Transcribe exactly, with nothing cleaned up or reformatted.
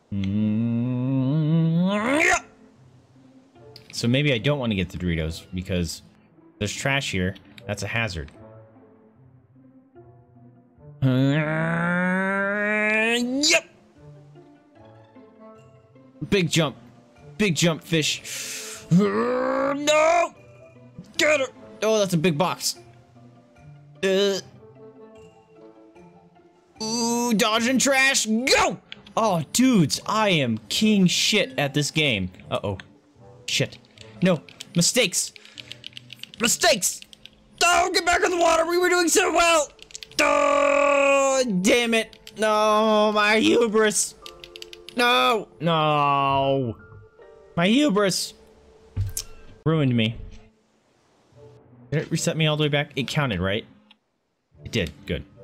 Mm, so maybe I don't want to get the Doritos because there's trash here. That's a hazard. Uh, yep. Big jump. Big jump, fish. Uh, no! Get her! Oh, that's a big box. Uh. Ooh, dodging trash. Go! Oh, dudes, I am king shit at this game. Uh-oh. Shit. No. Mistakes. Mistakes! Oh, get back in the water! We were doing so well! Oh, damn it. No, my hubris. No. No. My hubris. Ruined me. Did it reset me all the way back? It counted, right? It did. Good.